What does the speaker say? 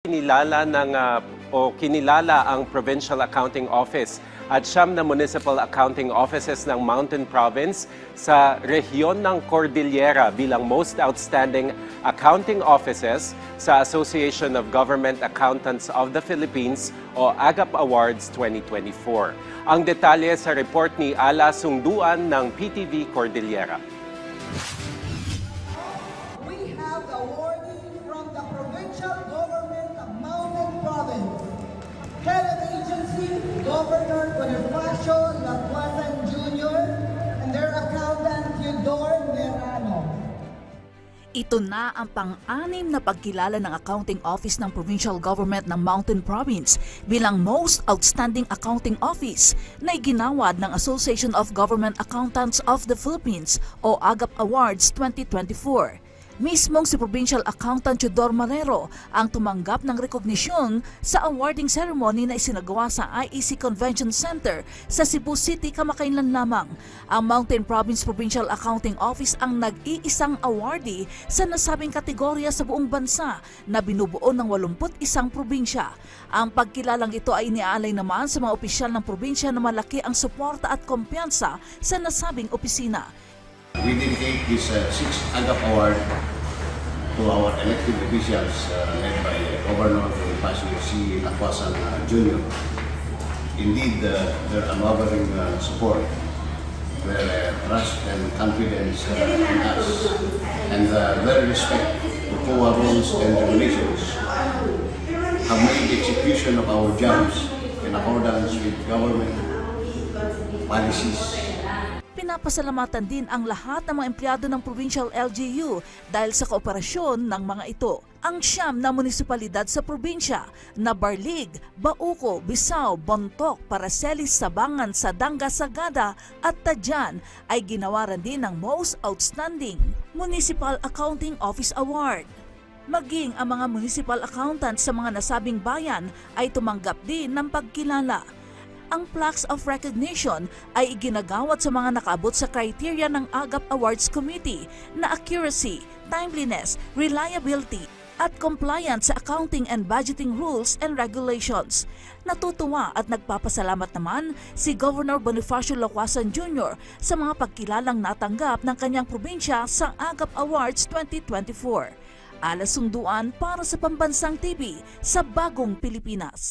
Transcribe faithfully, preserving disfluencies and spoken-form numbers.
kinilala ng uh, o kinilala ang Provincial Accounting Office at siyam na municipal accounting offices ng Mountain Province sa rehiyon ng Cordillera bilang most outstanding accounting offices sa Association of Government Accountants of the Philippines o AGAP Awards twenty twenty-four. Ang detalye sa report ni Ala Sungduan ng P T V Cordillera. We have the awardee from the Provincial Government of Mountain Province, Head of Agency, Governor Bonifacio Laguasan Junior and their accountant, Theodore Merano. Ito na ang pang-anim na pagkilala ng Accounting Office ng Provincial Government ng Mountain Province bilang Most Outstanding Accounting Office na iginawad ng Association of Government Accountants of the Philippines o AGAP Awards twenty twenty-four. Mismong si Provincial Accountant Theodore Marero ang tumanggap ng rekognisyon sa awarding ceremony na isinagawa sa I E C Convention Center sa Cebu City kamakailan lamang. Ang Mountain Province Provincial Accounting Office ang nag-iisang awardee sa nasabing kategorya sa buong bansa na binubuo ng walumput isang probinsya. Ang pagkilalang ito ay iniaalay naman sa mga opisyal ng probinsya na malaki ang suporta at kumpiyansa sa nasabing opisina. We dedicate this uh, sixth AGAP Award to our elected officials uh, led by uh, Governor Bonifacio C. Laguasan uh, Junior Indeed, uh, their unwavering uh, support, their uh, trust and confidence uh, in us, and uh, their respect for our rules and regulations have made the execution of our jobs in accordance with government policies. Pinapasalamatan din ang lahat ng mga empleyado ng Provincial L G U dahil sa kooperasyon ng mga ito. Ang siyam na munisipalidad sa probinsya na Barlig, Bauco, Bisao, Bontoc, Paracelis, Sabangan, Sadanga, Sagada at Tadjan ay ginawaran din ng Most Outstanding Municipal Accounting Office Award. Maging ang mga municipal accountants sa mga nasabing bayan ay tumanggap din ng pagkilala. Ang plaques of recognition ay iginagawad sa mga nakaabot sa criteria ng AGAP Awards Committee na accuracy, timeliness, reliability, at compliance sa accounting and budgeting rules and regulations. Natutuwa at nagpapasalamat naman si Governor Bonifacio Laguasan Junior sa mga pagkilalang natanggap ng kanyang probinsya sa AGAP Awards twenty twenty-four. Ala Sungduan para sa Pambansang T V sa Bagong Pilipinas.